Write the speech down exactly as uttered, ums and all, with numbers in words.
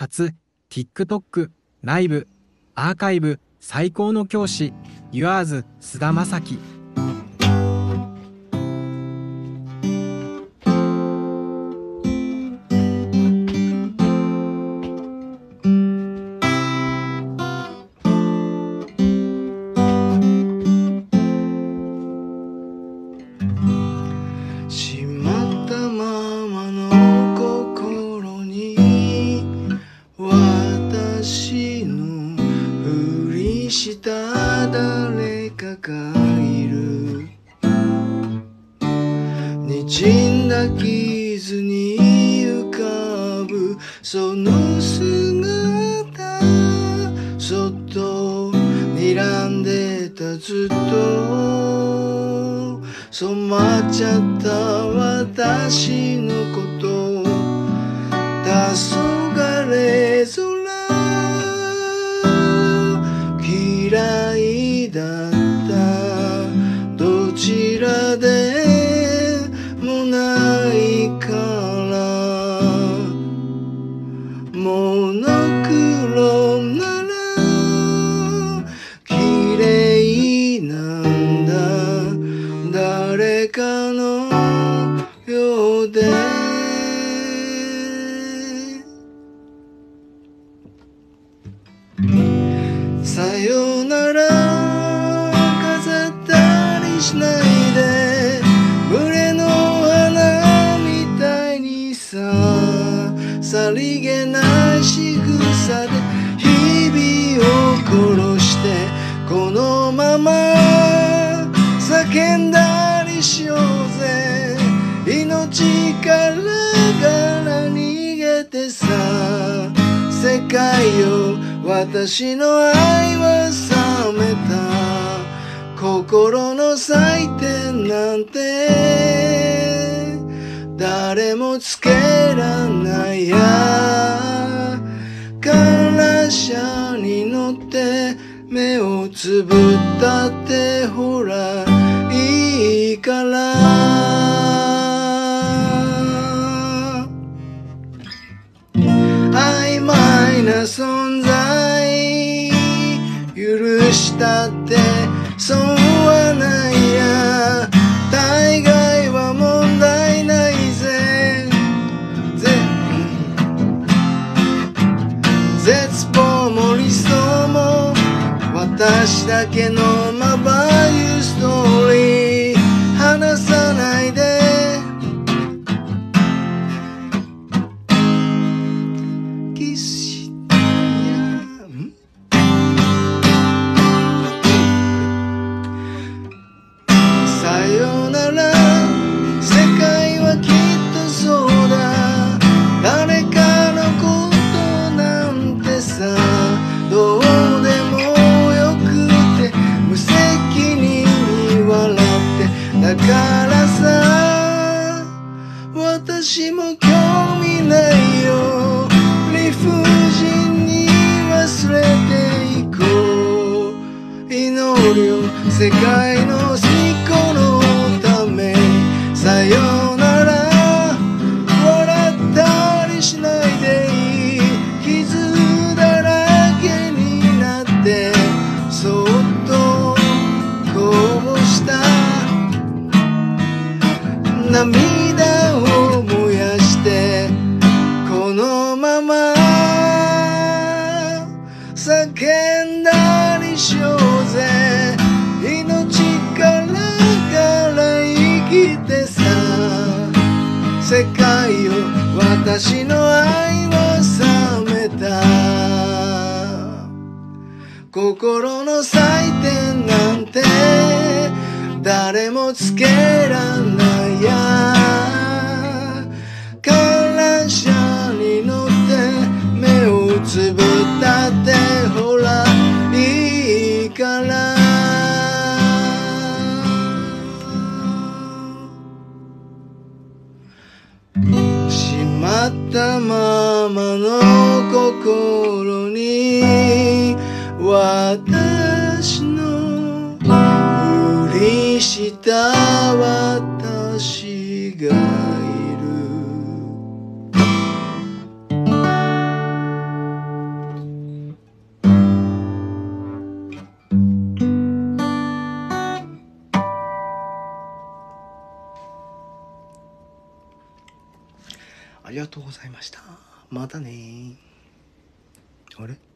初 TikTok ライブアーカイブ最高の教師 ユアーズ 須田将暉。 しまったままの心に私のふりした誰かがいる。滲んだ傷に浮かぶその姿、そっと睨んでたずっと染まっちゃった私のこと黄昏空嫌いだったどちらでもないからモノクロなら綺麗なんだ誰かのようでさよなら飾ったりしないで群れの花みたいにささりげない仕草で日々を殺してこのまま叫んだりしようぜ命からがら逃げてさ世界よ私の愛は冷めた心の祭典なんて誰もつけらないやから車に乗って目をつぶったってほらいいから曖昧な存在許したって損はないや大概は問題ないぜ絶望も理想も私だけのまばゆストーリー話さないでキスしたやんさよなら世界はきっとそうだ誰かのことなんてさどうでもよくて無責任に笑ってだからさ私も興味ないよ理不尽に忘れていこう祈るよ世界の隅っこのためさよなら笑ったりしないでいい傷だらけになってそっとこうした涙を燃やしてこのまま叫んだりしようぜ命からがら生きてさ世界よ私の愛は冷めた心の祭典なんて誰もつけらんないや観覧車に乗って目をつぶったってほらいいからしまったままの心に私のふりした私がいるありがとうございました。またね。あれ